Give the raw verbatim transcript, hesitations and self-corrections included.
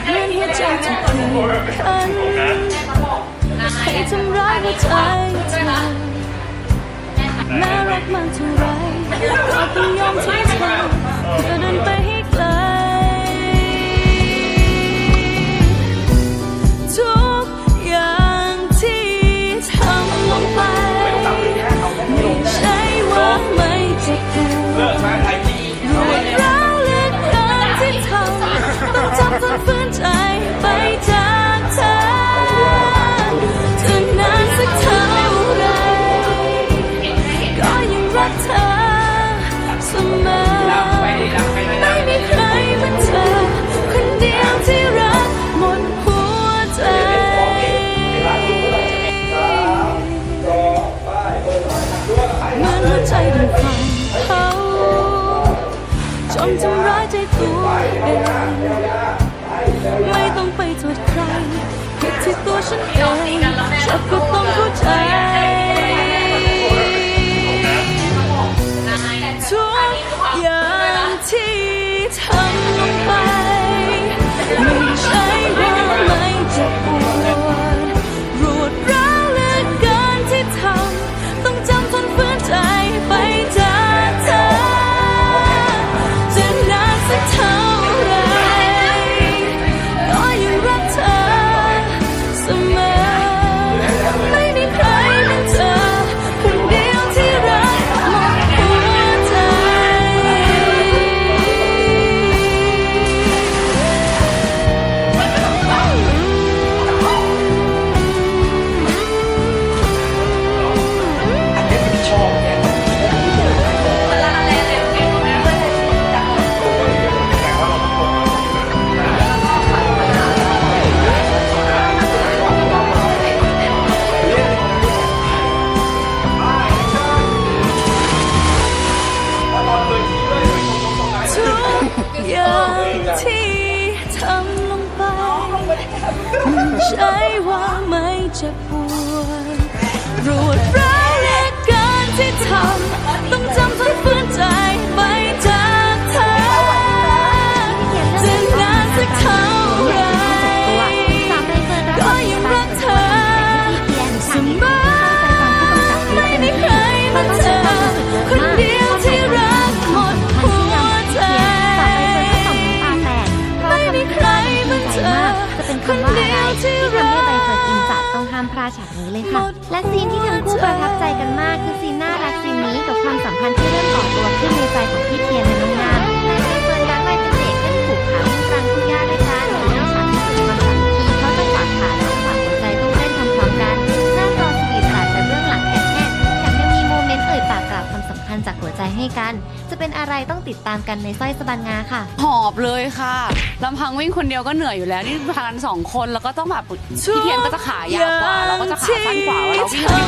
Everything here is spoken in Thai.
เหมือนหัวใจถูกบีบคั้นให้ทำร้ายหัวใจเธอน่ารักมากเท่าไรก็ต้องยอมทิ้งเธอเพื่อเดินไปให้ไกลทุกอย่างที่ทำลงไปไม่ใช่ว่าไม่เจ็บปวดรวดร้าวเหลือเกินที่ทำต้องจำจนฝืนใจไปจากเธอจะนานสักเท่าไรก็ยังรักเธอเสมอไม่มีใครเหมือนเธอคนเดียวที่รักหมดหัวใจเหมือนหัวใจโดนไฟเผาจนทำร้ายใจตัวเองไม่ต้องไปโทษใครผิดที่ตัวฉันเองชอบก็ต้องเข้าใจทุกอย่างที่ทำลงไปไม่ใช่ว่าไม่เจ็บปวดรวดร้าวเหลือเกินที่ทำต้องจำทนฝืนใจไปจากเธอจะนานสักเท่าไรก็ยังรักเธอเสมอไม่มีใครเหมือนเธอคนเดียวที่รักหมดหัวใจทุกอย่างที่ทำลงไปไม่ใช่ว่าไม่เจ็บปวดรวดร้าวเหลือเกินที่ทำต้องจำทนฝืนใจไปจากเธอจะนานสักเท่าไรก็ยังรักเธอเสมอไม่มีใครเหมือนเธอคนเดียวที่รักหมดหัวใจไม่มีใครเหมือนเธอคนเดียวที่รักต้องห้ามพลาดฉากนี้เลยค่ะและซีนที่ทั้งคู่ประทับใจกันมากคือซีนน่ารักซีนนี้กับความสัมพันธ์ที่เริ่มก่อตัวขึ้นในใจของพี่เทียนและน้องงามในเฟิร์นรักไว้เป็นเด็กเล่นผูกขาวิ่งกลางทุ่งหญ้าด้วยกันหรือเรื่องฉากที่สุดความสามัคคีเพราะจังหวะขาและจังหวะหัวใจต้องเต้นพร้อมๆกันหน้าจอสวีทหวานและเบื้องหลังแอบแน่นแถมยังมีโมเมนต์เอ่ยปากกล่าวความสำคัญจากหัวใจให้กันจะเป็นอะไรต้องติดตามกันในสร้อยสะบันงาค่ะหอบเลยค่ะลำพังวิ่งคนเดียวก็เหนื่อยอยู่แล้วนี่พากันสองคนแล้วก็ต้องแบบพี่เทียนก็จะขายาวกว่าเราก็จะขาสั้นกว่าเราวิ่ง